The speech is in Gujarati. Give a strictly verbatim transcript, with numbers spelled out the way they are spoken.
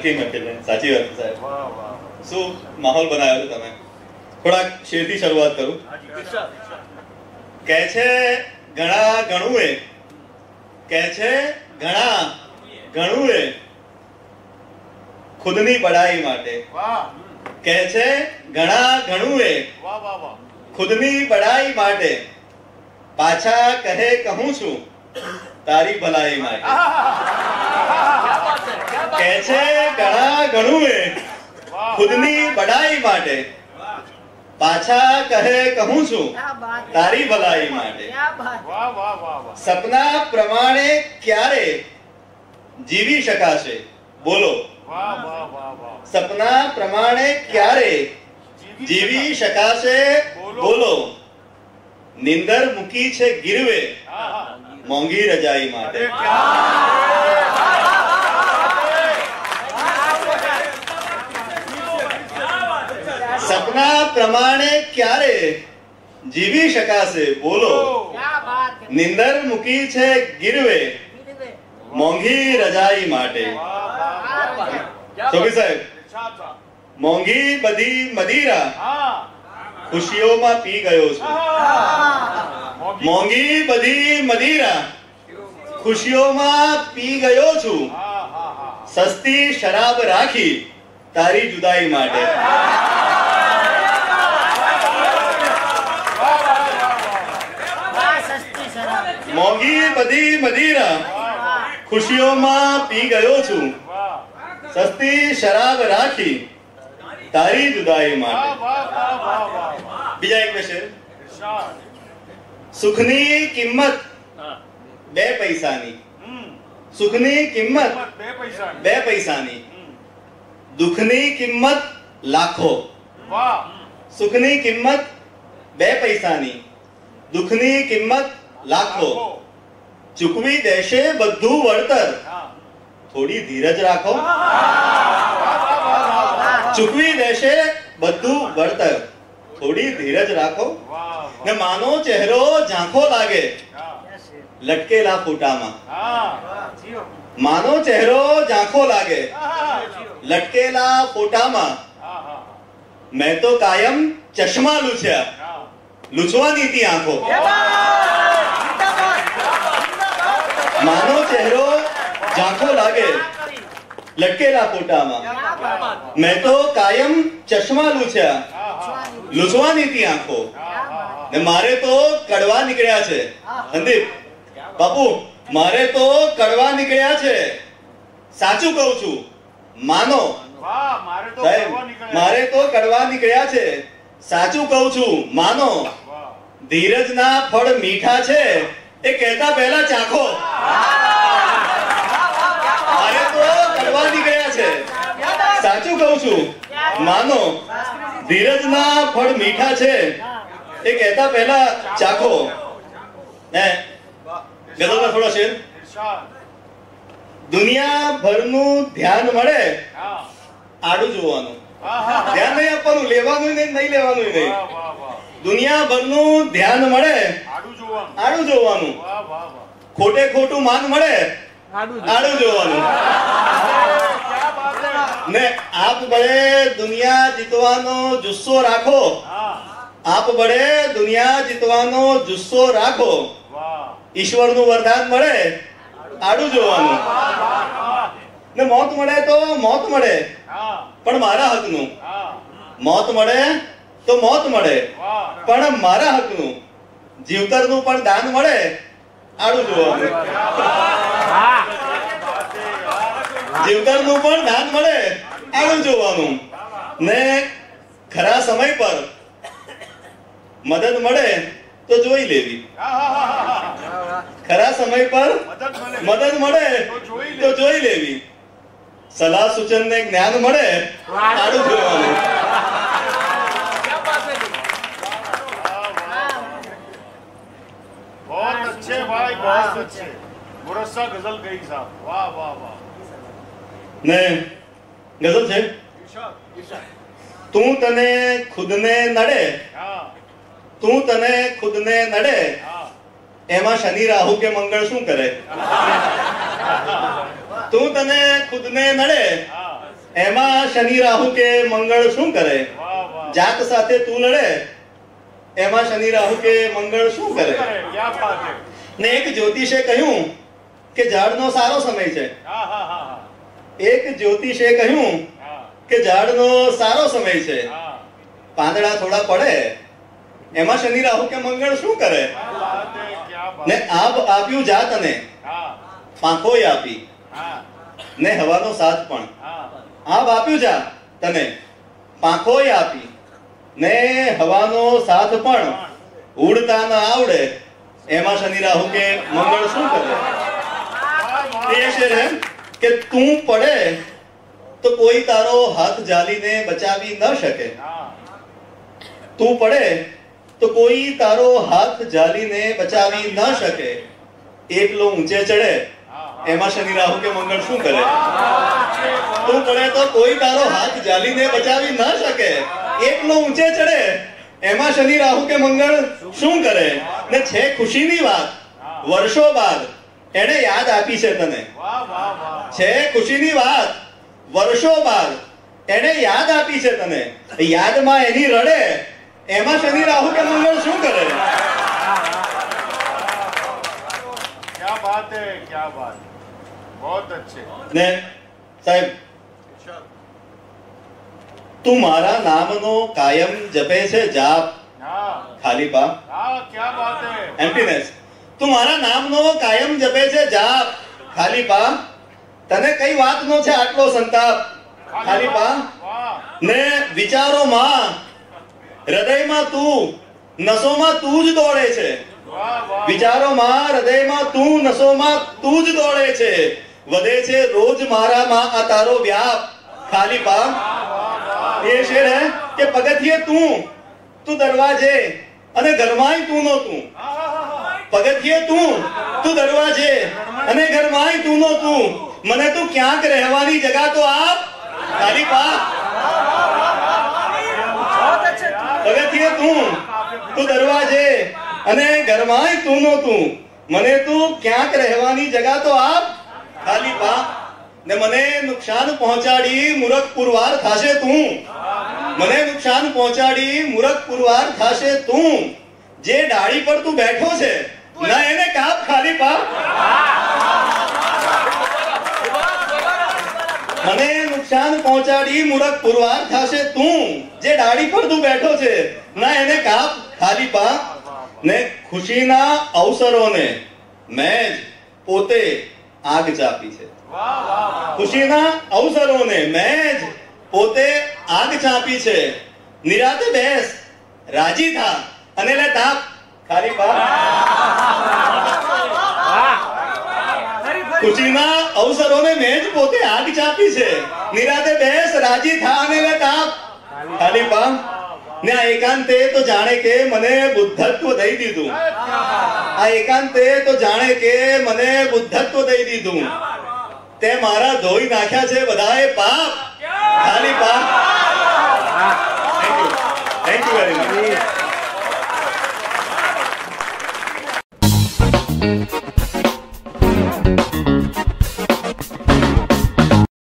મોટી મહેફિલ સાચી વાત સાહેબ. શું માહોલ બનાવ્યો છે તમે. થોડાક શેરથી શરૂઆત કરું. કહે છે ઘણા ઘણું એ કહે છે ઘણા ઘણું એ ખુદની બડાઈ માટે. કહે છે ઘણા ઘણું એ ખુદની બડાઈ માટે પાછા કહે કહું છું તારી ભલાઈ માટે. કહે છે ઘણા ઘણું એ ખુદની બડાઈ માટે પાછા કહે કહું છું તારી ભલાઈ માટે. સપના પ્રમાણે ક્યારે જીવી શકાશે બોલો. સપના પ્રમાણે ક્યારે જીવી શકાશે બોલો. નિંદર મૂકી છે ગીરવે મોંઘી રજાઈ માટે. સપના પ્રમાણે ક્યારે જીવી શકાશે બોલો. નિંદર મૂકી છે ગીરવે મોંઘી રજાઈ માટે. ચોકી સાહેબ મોંઘી બધી મદિરા ખુશીઓમાં પી ગયો છું. મોંઘી બધી મદિરા ખુશીઓમાં પી ગયો છું. સસ્તી શરાબ રાખી તારી જુદાઈ માટે. મોંઘી બધી મદિરા ખુશીઓમાં પી ગયો છું. સસ્તી શરાબ રાખી તારી જુદાઈ માટે. બીજા એક શેર. સુખની કિંમત બે પૈસાની. સુખની કિંમત બે પૈસાની. દુઃખની કિંમત લાખો. સુખની કિંમત બે પૈસાની. દુઃખની કિંમત લાખો. ચૂકવી દેશે બધું વળતર થોડી ધીરજ રાખો. ચૂકવી દેશે બધું વળતર થોડી ધીરજ રાખો. ને માનો ચહેરો ઝાંખો લાગે લટકેલા ફોટામાં. માનો ચહેરો ઝાંખો લાગે લટકેલા ફોટામાં. મેં તો કાયમ ચશ્મા લૂછ્યા લૂછવાની હતી આંખો. માનો ચહેરો ઝાંખો લાગે લટકેલા ફોટામાં. મેં તો કાયમ ચશ્મા લૂછ્યા લૂછવાની હતી આંખો. ને મારે તો કડવા નીકળ્યા છે. સંદીપ બાપુ મારે તો કડવા નીકળ્યા છે. સાચું કહું છું માનો. સાહેબ મારે તો કડવા નીકળ્યા છે. સાચું કહું છું માનો. ધીરજના ફળ મીઠા છે એ કહેતા પહેલા ચાખો. મારે તો કડવા નીકળ્યા છે. સાચું કહું છું માનો. ધીરજના ફળ મીઠા છે એ કહેતા પહેલા ચાખો. હે ગઝલમાં થોડો શેર. દુનિયાભરનું ધ્યાન મળે આડું જોવાનું. ધ્યાન નહીં આપવાનું, લેવાનું નહીં, નહીં લેવાનું નહીં. દુનિયાભરનું ધ્યાન મળે આડું જોવાનું. ખોટે ખોટું માન મળે આડું જોવાનું. ને આપ બળે દુનિયા જીતવાનો જુસ્સો રાખો. આપ બળે દુનિયા જીતવાનો જુસ્સો રાખો. ઈશ્વરનું વરદાન મળે આડું જોવાનું. ને મોત મળે તો મોત મળે પણ મારા હકનું. મોત મળે તો મોત મળે પણ મારા હકનું. જીવતરનું પણ દાન મળે આડું જોવાનું. જીવતરનું પણ દાન મળે આડું જોવાનું. ને ખરા સમય પર મદદ મળે તો જોઈ લેવી. ખરા સમય પર મદદ મળે તો જોઈ લેવી. સલાહ સૂચન ને જ્ઞાન મળે આડું જોવાનું. बहुत अच्छे भाई, बहुत अच्छे. मुरस्सा गजल गई साहब. वाह वाह वाह. ને ગઝલ છે. તું તને ખુદને નડે તું તને ખુદને નડે એમાં શનિ રાહુ કે મંગળ શું કરે? તું તને ખુદને નડે એમાં શનિ રાહુ કે મંગળ શું કરે? વાહ વાહ જાત સાથે તું લડે એમાં શનિ રાહુ કે મંગળ શું કરે? ક્યા બાત હે ને એક જ્યોતિષે કહ્યું કે ઝાડનો સારો સમય છે. હા હા હા એક જ્યોતિષે કહ્યું હા કે ઝાડનો સારો સમય છે. હા પાંદડા થોડા પડે એમાં શનિ રાહુ કે મંગળ શું કરે? ક્યા બાત હે ક્યા બાત ને આબ આપ્યું જાતને, હા પાંખોય આપી હા ને હવાનો સાથ પણ. હા આબ આપ્યું જા તને, પાંખોય આપી ને હવાનો સાથ પણ. ઉડતા ન આવડે એમાં શનિ રાહુ કે મંગળ શું કરે? એ છે ને કે તું પડે તો કોઈ તારો હાથ ઝાલીને બચાવી ન શકે. હા તું પડે તો કોઈ તારો હાથ ઝાલીને બચાવી ન શકે. એકલો ઊંચે ચડે એમાં શનિ રાહુ કે મંગળ શું કરે? તું પડે તો કોઈ તારો હાથ ઝાલીને બચાવી ન શકે. એકલો ઊંચે ચડે એમાં શનિ રાહુ કે મંગળ શું કરે? ને છે ખુશીની વાત, વર્ષો બાદ એને યાદ આપી છે તને. વાહ વાહ વાહ છે ખુશીની વાત, વર્ષો બાદ એને યાદ આપી છે તને. યાદમાં એની રડે એમાં શનિ રાહુ કે મંગળ શું કરે? क्या बात है क्या बात बहुत अच्छे ને સાહેબ, તું મારા નામનો કાયમ જપે છે જાપ, हाँ ખાલી પા हाँ क्या बात है એમ્પ્ટીનેસ. તું મારા નામનો કાયમ જપે છે જાપ, ખાલી પા. તને કઈ વાતનો છે આટલો સંતાપ? ખાલી પા. वाह ને વિચારોમાં, હૃદયમાં તું, નસોમાં તું જ દોડે છે. वाह वाह વિચારોમાં, હૃદયમાં તું, નસોમાં તું જ દોડે છે. વધે છે રોજ મારામાં આ તારો વ્યાપ, ખાલી પા. એ શેર હે કે પગથિયે તું, તું દરવાજે અને ઘરમાંય તું નો તું. પગથિયે તું, તું દરવાજે અને ઘરમાંય તું નો તું. મને તું ક્યાંક રહેવાની જગા તો આપ, ખાલી પા. પગથિયે તું, તું દરવાજે અને ઘરમાંય તું નો તું. મને તું ક્યાંક રહેવાની જગા તો આપ, ખાલી પા. ને મને નુકસાન પહોંચાડી મૂરખ પુરવાર થાશે તું. મને નુકસાન પહોંચાડી મૂરખ પુરવાર થાશે તું. જે ડાળી પર તું બેઠો છે ના એને કાપ, ખાલી પા. મને નુકસાન પહોંચાડી મૂરખ પુરવાર થાશે તું. જે ડાળી પર તું બેઠો છે ના એને કાપ, ખાલી પા. ને ખુશીના અવસરોને મેં જ પોતે આગ ચાપી છે. वाह वाह ખુશીના અવસરોને મેં જ પોતે આગ ચાપી છે. નિરાતે બેસ, રાજી થા અને લે તાપ, ખાલી પા. ખુશીના અવસરોને મેં જ પોતે આગ ચાપી છે. નિરાતે બેસ, રાજી થા અને લે તાપ, ખાલી પા. ને આ એકાંતે તો જાણે કે મને બુદ્ધત્વ દઈ દીધું. આ એકાંતે તો જાણે કે મને બુદ્ધત્વ દઈ દીધું. તે મારા ધોઈ નાખ્યા છે બધાએ પાપ,